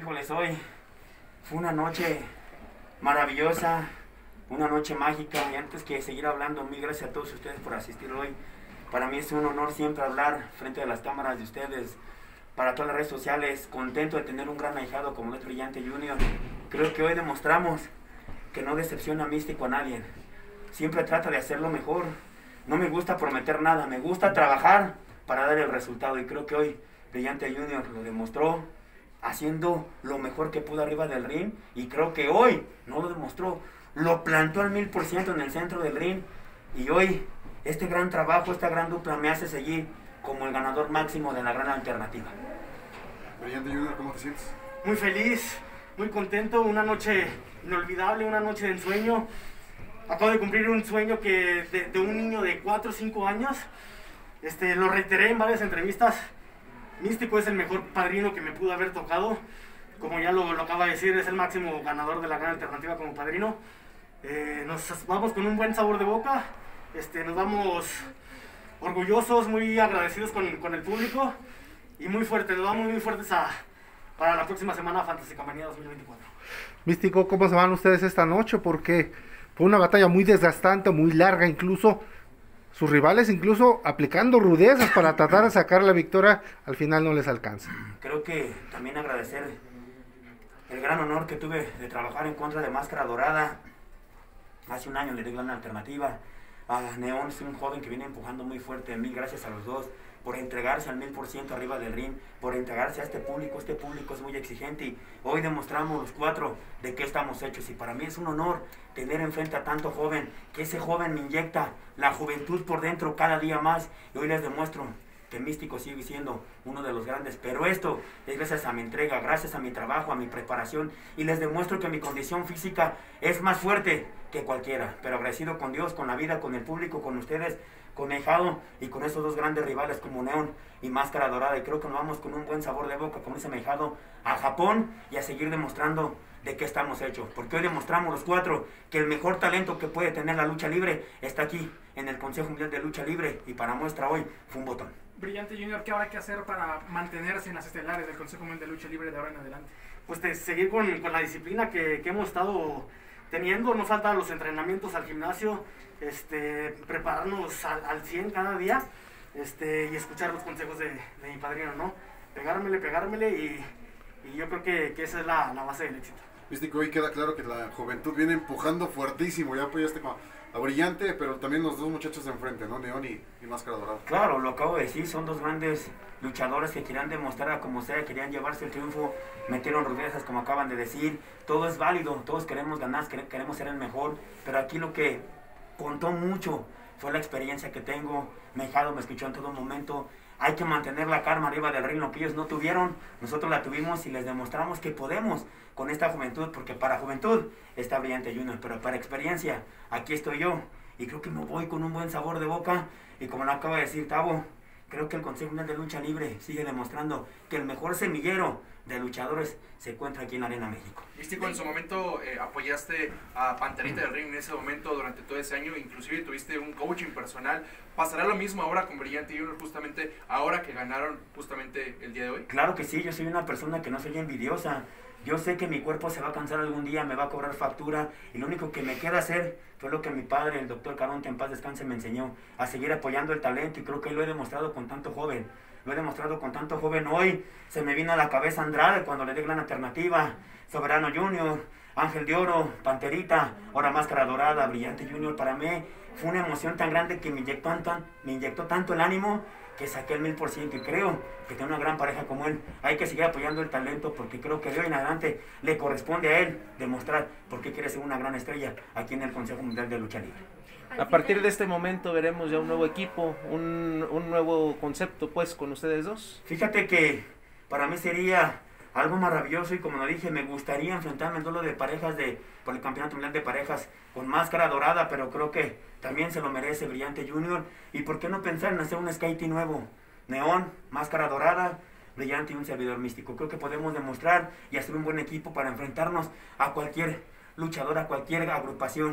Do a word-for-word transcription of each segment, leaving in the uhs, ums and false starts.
Híjoles, hoy fue una noche maravillosa, una noche mágica, y antes que seguir hablando, mil gracias a todos ustedes por asistir hoy. Para mí es un honor siempre hablar frente a las cámaras de ustedes, para todas las redes sociales, contento de tener un gran ahijado como es Brillante Junior. Creo que hoy demostramos que no decepciona Místico a nadie, siempre trata de hacerlo mejor. No me gusta prometer nada, me gusta trabajar para dar el resultado, y creo que hoy Brillante Junior lo demostró haciendo lo mejor que pudo arriba del ring, y creo que hoy no lo demostró, lo plantó al mil por ciento en el centro del ring, y hoy este gran trabajo, esta gran dupla me hace seguir como el ganador máximo de la gran alternativa. Brillante Junior, ¿cómo te sientes? Muy feliz, muy contento, una noche inolvidable, una noche de ensueño. Acabo de cumplir un sueño que de, de un niño de cuatro o cinco años. Este, lo reiteré en varias entrevistas. Místico es el mejor padrino que me pudo haber tocado. Como ya lo, lo acaba de decir, es el máximo ganador de la gran alternativa como padrino. Eh, nos vamos con un buen sabor de boca. Este, nos vamos orgullosos, muy agradecidos con, con el público. Y muy fuertes, nos vamos muy fuertes a, para la próxima semana Fantástica Manía dos mil veinticuatro. Místico, ¿cómo se van ustedes esta noche? Porque fue una batalla muy desgastante, muy larga, incluso sus rivales incluso aplicando rudezas para tratar de sacar la victoria, al final no les alcanza. Creo que también agradecer el gran honor que tuve de trabajar en contra de Máscara Dorada. Hace un año le di gran alternativa a Neón, es un joven que viene empujando muy fuerte. Mil gracias a los dos por entregarse al mil por ciento arriba del ring, por entregarse a este público. Este público es muy exigente, y hoy demostramos los cuatro de qué estamos hechos, y para mí es un honor tener enfrente a tanto joven, que ese joven me inyecta la juventud por dentro cada día más, y hoy les demuestro que Místico sigue siendo uno de los grandes, pero esto es gracias a mi entrega, gracias a mi trabajo, a mi preparación, y les demuestro que mi condición física es más fuerte que cualquiera, pero agradecido con Dios, con la vida, con el público, con ustedes, con Mejado y con esos dos grandes rivales como Neón y Máscara Dorada, y creo que nos vamos con un buen sabor de boca, como dice Mejado, a Japón, y a seguir demostrando de qué estamos hechos, porque hoy demostramos los cuatro que el mejor talento que puede tener la lucha libre está aquí en el Consejo Mundial de Lucha Libre, y para muestra hoy fue un botón. Brillante Junior, ¿qué habrá que hacer para mantenerse en las estelares del Consejo Mundial de Lucha Libre de ahora en adelante? Pues de seguir con, con la disciplina que, que hemos estado teniendo, no faltan los entrenamientos al gimnasio, este, prepararnos al, al cien cada día, este, y escuchar los consejos de, de mi padrino, ¿no? Pegármele, pegármele, y, y yo creo que, que esa es la, la base del éxito. Viste que hoy queda claro que la juventud viene empujando fuertísimo, ya apoyaste a Brillante, pero también los dos muchachos de enfrente, ¿no? Neón y, y Máscara Dorada. Claro, lo acabo de decir, son dos grandes luchadores que querían demostrar a como sea, querían llevarse el triunfo, metieron rudezas como acaban de decir, todo es válido, todos queremos ganar, queremos ser el mejor, pero aquí lo que contó mucho fue la experiencia que tengo. Mejado me escuchó en todo momento. Hay que mantener la calma arriba del ring, lo que ellos no tuvieron, nosotros la tuvimos, y les demostramos que podemos con esta juventud, porque para juventud está Brillante Junior, pero para experiencia, aquí estoy yo, y creo que me voy con un buen sabor de boca, y como lo acaba de decir Tavo, creo que el Consejo Mundial de Lucha Libre sigue demostrando que el mejor semillero de luchadores se encuentra aquí en Arena México. Místico, en su momento eh, apoyaste a Panterita del Ring en ese momento durante todo ese año, inclusive tuviste un coaching personal. ¿Pasará lo mismo ahora con Brillante Junior, justamente ahora que ganaron justamente el día de hoy? Claro que sí, yo soy una persona que no soy envidiosa. Yo sé que mi cuerpo se va a cansar algún día, me va a cobrar factura, y lo único que me queda hacer fue lo que mi padre, el doctor Caronte, en paz descanse, me enseñó, a seguir apoyando el talento, y creo que lo he demostrado con tanto joven. Lo he demostrado con tanto joven. Hoy se me vino a la cabeza Andrade cuando le di gran alternativa, Soberano Junior, Ángel de Oro, Panterita, ahora Máscara Dorada, Brillante Junior. Para mí fue una emoción tan grande que me inyectó, tan, me inyectó tanto el ánimo que saqué el mil por ciento, y creo que tiene una gran pareja como él. Hay que seguir apoyando el talento, porque creo que de hoy en adelante le corresponde a él demostrar por qué quiere ser una gran estrella aquí en el Consejo Mundial de Lucha Libre. A partir de este momento veremos ya un nuevo equipo, un, un nuevo concepto pues con ustedes dos. Fíjate que para mí sería algo maravilloso, y como lo dije, me gustaría enfrentarme en duelo de parejas de, por el Campeonato Mundial de Parejas con Máscara Dorada, pero creo que también se lo merece Brillante Junior, y por qué no pensar en hacer un skate nuevo, Neón, Máscara Dorada, Brillante y un servidor Místico. Creo que podemos demostrar y hacer un buen equipo para enfrentarnos a cualquier luchador, a cualquier agrupación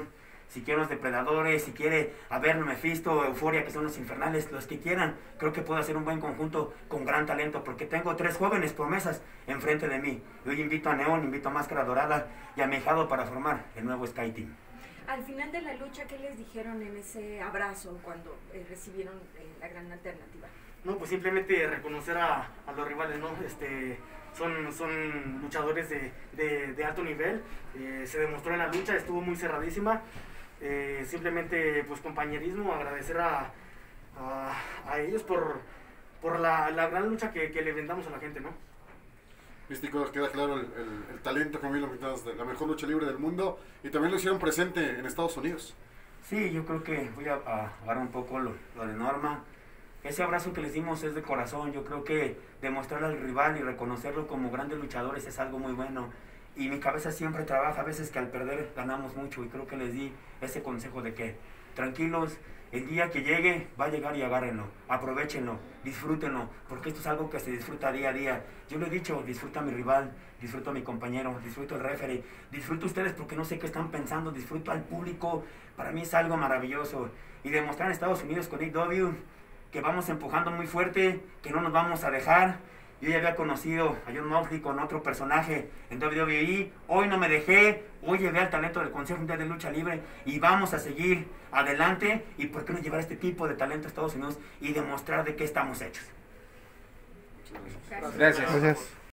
si quieren los depredadores, si quiere Averno, Mephisto, Euforia, que son los infernales, los que quieran, creo que puedo hacer un buen conjunto con gran talento, porque tengo tres jóvenes promesas enfrente de mí. Y hoy invito a Neón, invito a Máscara Dorada y a Mejado para formar el nuevo Sky Team. Al final de la lucha, ¿qué les dijeron en ese abrazo cuando eh, recibieron eh, la gran alternativa? No, pues simplemente reconocer a, a los rivales, ¿no? Este, son, son luchadores de, de, de alto nivel, eh, se demostró en la lucha, estuvo muy cerradísima. Eh, simplemente pues compañerismo, agradecer a, a, a ellos por, por la, la gran lucha que, que le brindamos a la gente, ¿no? Místico, queda claro el, el, el talento, como bien lo comentabas, de la mejor lucha libre del mundo, y también lo hicieron presente en Estados Unidos. Sí, yo creo que voy a, a agarrar un poco lo, lo de Norma. Ese abrazo que les dimos es de corazón. Yo creo que demostrarle al rival y reconocerlo como grandes luchadores es algo muy bueno. Y mi cabeza siempre trabaja, a veces que al perder ganamos mucho, y creo que les di ese consejo de que tranquilos, el día que llegue va a llegar y agárrenlo, aprovechenlo, disfrútenlo, porque esto es algo que se disfruta día a día. Yo lo he dicho, disfruta a mi rival, disfruto a mi compañero, disfruto al referee, disfruto a ustedes porque no sé qué están pensando, disfruto al público, para mí es algo maravilloso. Y demostrar en Estados Unidos con A E W que vamos empujando muy fuerte, que no nos vamos a dejar. Yo ya había conocido a John Moxley con otro personaje en W W E, hoy no me dejé, hoy llevé al talento del Consejo Mundial de Lucha Libre y vamos a seguir adelante. Y por qué no llevar este tipo de talento a Estados Unidos y demostrar de qué estamos hechos. Gracias. Gracias. Gracias.